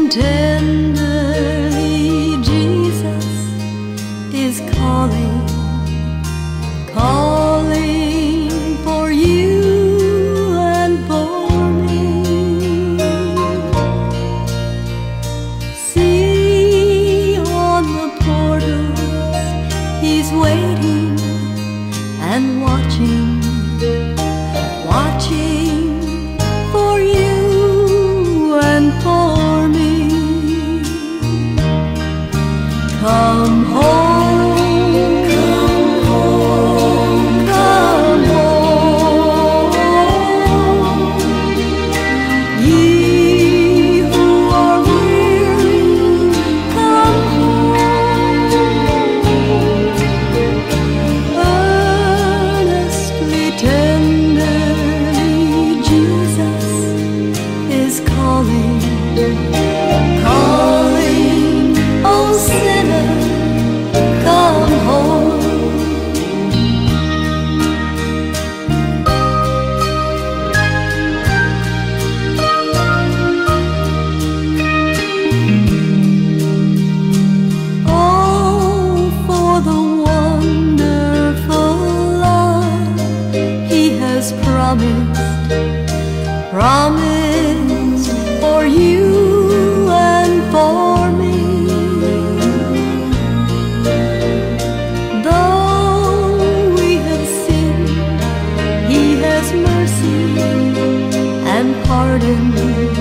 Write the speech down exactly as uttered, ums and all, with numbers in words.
tenderly, Jesus is calling, calling for you and for me. See on the portals, He's waiting and watching, watching for you and for me. Come home, come home, come home, ye who are weary, come home. Earnestly, tenderly, Jesus is calling, calling, oh sinner, come home. Oh, for the wonderful love He has promised, promised for you and for me. Though we have sinned, He has mercy and pardon.